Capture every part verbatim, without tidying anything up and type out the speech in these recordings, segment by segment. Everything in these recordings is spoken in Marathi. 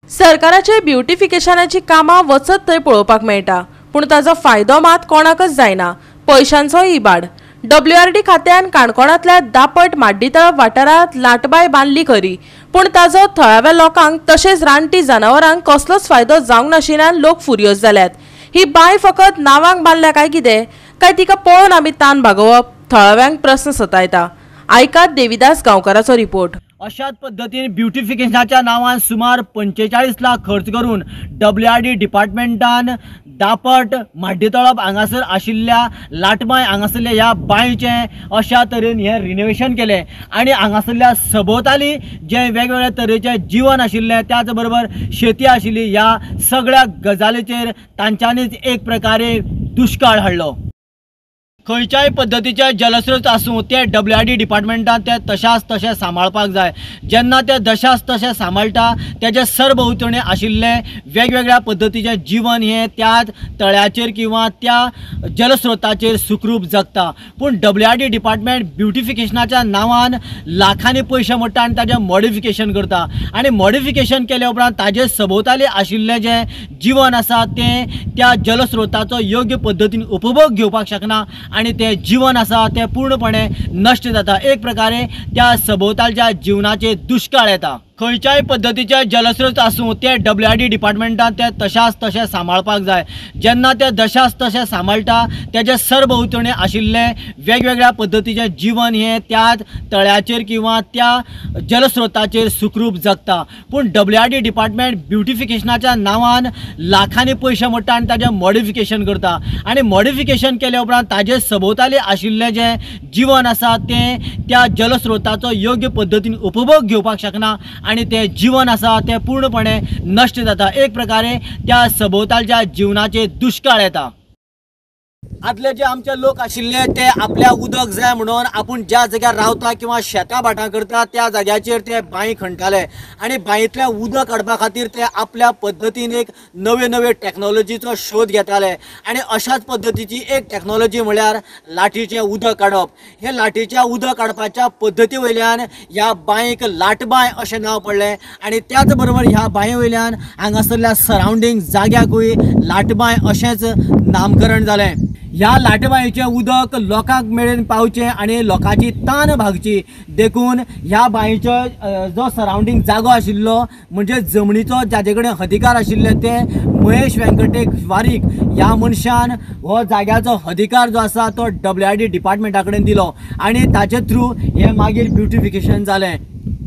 सरकाराचे ब्युटिफिकेशनाची कामां वचत थंय पळोवपाक मेळटा, पूण ताजो फायदो मात कोणाकच जायना। पैशांचो इबाड। डब्ल्यू आर डी खात्यान काणकोणांतल्या दापट माड्डीतळप वाठारांत लाटबाय बांदली खरी, पूण ताजो थळाव्या लोकांक तशेंच रानटी जनावरांक कसलोच फायदो जावंक नाशिल्ल्यान लोक फुर्योज जाल्यात। ही बांय फकत नांवांक बांदल्या काय कितें, काय तिका पळोवन आमी तान भागोवप? थळाव्यांक प्रस्न सतायता। आयकात देविदास गांवकाराचो रिपोर्ट। अशाच पद्धतीने ब्युटिफिकेशनाच्या नावान सुमार पंचेचाळीस लाख खर्च करून डब्ल्यू आर डी डिपार्टमेंटान दापट माड्डीतळप हांगासर आशिल्ल्या लाटबाय हांगासरल्या ह्या बांयचें अशा तरेन हे रिनोवेशन केलें आनी हांगासरल्या सभोवताली जे वेगवेगळ्या तरेचे जीवन आशिल्लें त्याच बरोबर शेती आशिल्ली ह्या सगळ्या गजालीचेर तांच्यांनीच एक प्रकारे दुश्काळ हाडलो। खंयच्याय पद्धतीचे जलस्रोत आसूं ते डब्ल्यू आर डी डिपार्टमेंटान ते तशाच तशें सांबाळपाक जाय। जेन्ना ते तशाच तशें सांबाळटा तेजे सरभोंवतणी आशिल्ले वेगवेगळ्या पद्धतीचे जीवन हे त्याच तळ्याचेर किंवा त्या जलस्रोताचेर सुखरूप जगता, पूण डब्ल्यू आर डी डिपार्टमेंट ब्युटिफिकेशनाच्या नांवान लाखांनी पयशे मोडटा आनी ताजें मॉडिफिकेशन करता आनी मॉडिफिकेशन केले उपरांत ताजे सभोवताली आशिल्लें जें जीवन आसा तें त्या जलस्रोताचो योग्य पद्धतीन उपभोग घेवपाक शकना आणि ते जीवन आसा ते पूर्णपणे नष्ट जाता। एक प्रकारे त्या सभोवतालच्या जीवनाचे दुष्काळ येता। खंयच्याय पद्धतीचे जलस्रोत आसूं ते डब्ल्यू आर डी डिपार्टमेंटान ते तशाच तशें सांबाळपाक जाय। जेन्ना ते तशाच तशें सांबाळटा तेजे सरभोंवतणी आशिल्ले वेगवेगळ्या पद्धतीचे जीवन हे त्याच तळ्याचेर किंवा त्या जलस्रोताचेर सुखरूप जगता, पूण डब्ल्यू आर डी डिपार्टमेंट ब्युटिफिकेशनाच्या नांवान लाखांनी पयशे मोडटा आनी ताजें मॉडिफिकेशन करता आनी मॉडिफिकेशन केले उपरांत ताजे सभोवताली आशिल्लें जें जीवन आसा तें त्या जलस्रोताचो योग्य पद्धतीन उपभोग घेवपाक शकना आणि ते जीवन आसा ते पूर्णपणे नष्ट जाता। एक प्रकारे त्या सभोवतालच्या जीवनाचे दुष्काळ येता। आदले जे आमचे लोक आशिल्ले ते आपल्या उदक जाय म्हणून आपूण ज्या जाग्यार रावता किंवा शेतां भाटां करता त्या जाग्याचेर ते बांय खणटाले आनी बांयतलें उदक काडपा खातीर ते आपल्या पद्दतीन एक नवे नवे टॅक्नॉलॉजीचो शोध घेताले आनी अशाच पद्दतीची एक टॅक्नॉलॉजी म्हळ्यार लाठीचें उदक काडप। हे लाठीच्या उदक काडपाच्या पद्दती वयल्यान ह्या बांयक लाटबांय अशें नांव पडलें आनी त्याच बरोबर ह्या बांये वयल्यान हांगासरल्या सरावंडींग जाग्याकूय लाटबांय अशेंच नामकरण जालें। ह्या लाटबांयचें उदक लोकांक मेळून पावचें आनी लोकांची तान भागची देखून ह्या बांयचो जो सरावंडींग जागो आशिल्लो म्हणजे जमनीचो जाचे कडेन अधिकार आशिल्ले ते महेश व्यंकटेश वारीक ह्या मनशान हो जाग्याचो अधिकार जो आसा तो डब्ल्यू आर डी डिपार्टमेंटा कडेन दिलो आनी ताचे थ्रू हे मागीर ब्युटिफिकेशन जालें।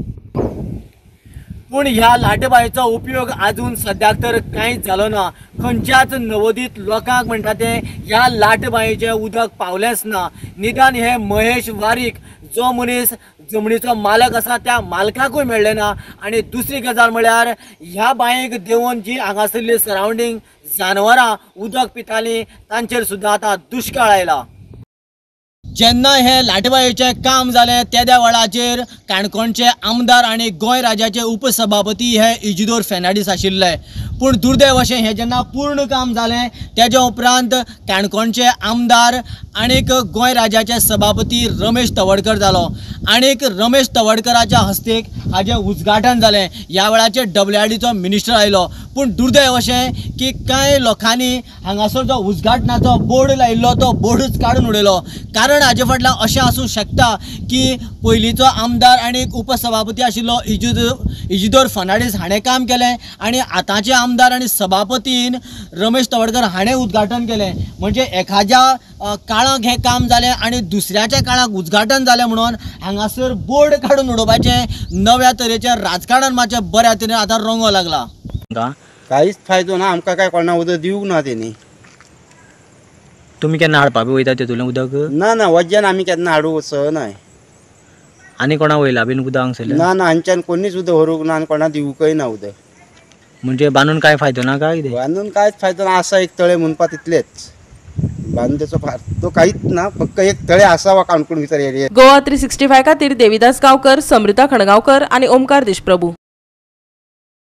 पूण ह्या लाटबांयचो उपयोग आजून सद्याक तर कांयच जालो ना। खंयच्याच नवोदित लोकांक म्हणटा ते ह्या लाटबांयचें उदक पावलेंच ना। निदान हे महेश वारीक जो मनीस जमनीचो मालक आसा त्या मालकाकूय मेळ्ळें ना। आनी दुसरी गजाल म्हळ्यार ह्या बांयक देंवन जी हांगासरली सरावंडींग जानवरां उदक पितालीं तांचेर सुद्दां आतां दुश्काळ आयला। जेन्ना हे लाटबांयेचें काम जालें त्या वेळाचेर काणकोणचे आमदार आनी गोंय राज्याचे उपसभापती हे इजिदोर फेर्नांडीस आशिल्ले, पूण दुर्दैव अशें हें जेन्ना पूर्ण काम जालें तेज्या उपरांत काणकोणचे आमदार आनीक गोंय राज्याचे सभापती रमेश तवडकर जालो आनीक रमेश तवडकराच्या हस्तेक हाजें उद्घाटन जालें। ह्या वेळाचेर डब्ल्यू आर डीचो मिनिस्टर आयलो, पूण दुर्दैव अशें की कांय लोकांनी हांगासर जो उद्घाटनाचो बोर्ड लायिल्लो तो बोर्डूच काडून उडयलो। कारण हाजे फाटल्यान अशें आसूं शकता की पयलींचो आमदार आनी उपसभापती आशिल्लो इजिदोर इजिदोर फर्नांडीस हाणें काम केलें आनी आतांचे आमदार आनी सभापतीन रमेश तवडकर हाणें उद्घाटन केलें। म्हणजे एखाद्या काळाक हें काम जालें आनी दुसऱ्याच्या काळाक उद्घाटन जालें म्हणून हांगासर बोर्ड काडून उडोवपाचें नव्या तरेचें राजकारण मातशें बऱ्या तरेन आतां रंगो लागला। कांयच फायदो ना आमकां, काय कोणा उदक दिवंक ना तेणी। तुमी केन्ना हाडपाक बी वयता तेतूंतलें उदक? ना ना वज्यान आमी केन्ना हाडूंक वचनाय। आनी कोणा वयला बीन उदक हांगसरलें? ना ना हांच्यान कोणीच उदक व्हरूंक ना आनी कोणा दिवंकय ना उदक। म्हणजे बांदून काय फायदो ना काय कितें? बांदून कांयच फायदो ना, आसा एक तळें म्हणपा तितलेंच, बांदून तेचो फायदो कांयच ना, फक्त एक तळें आसा काणकोण भितर area. Goa three sixty five खातीर देविदास गांवकर, समृता खणगांवकर आनी ओमकार देशप्रभू।